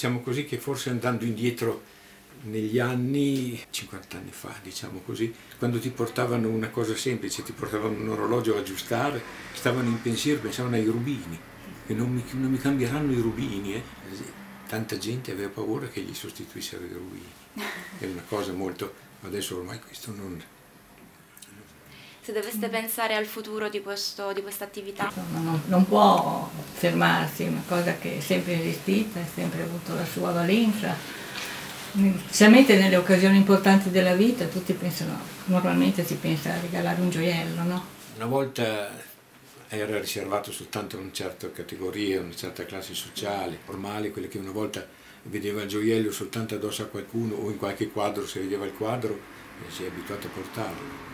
diciamo così, che forse andando indietro negli anni, 50 anni fa, diciamo così, quando ti portavano una cosa semplice, ti portavano un orologio a aggiustare, stavano in pensiero, pensavano ai rubini, che non mi cambieranno i rubini. Tanta gente aveva paura che gli sostituissero i rubini. È una cosa molto... adesso ormai questo non... Se doveste pensare al futuro di questa attività? Non può fermarsi, è una cosa che è sempre esistita, ha sempre avuto la sua valenza. Specialmente nelle occasioni importanti della vita, tutti pensano, normalmente si pensa a regalare un gioiello, no? Una volta era riservato soltanto a una certa categoria, a una certa classe sociale, formale, quelle che una volta vedeva il gioiello soltanto addosso a qualcuno o in qualche quadro, se vedeva il quadro, si è abituato a portarlo.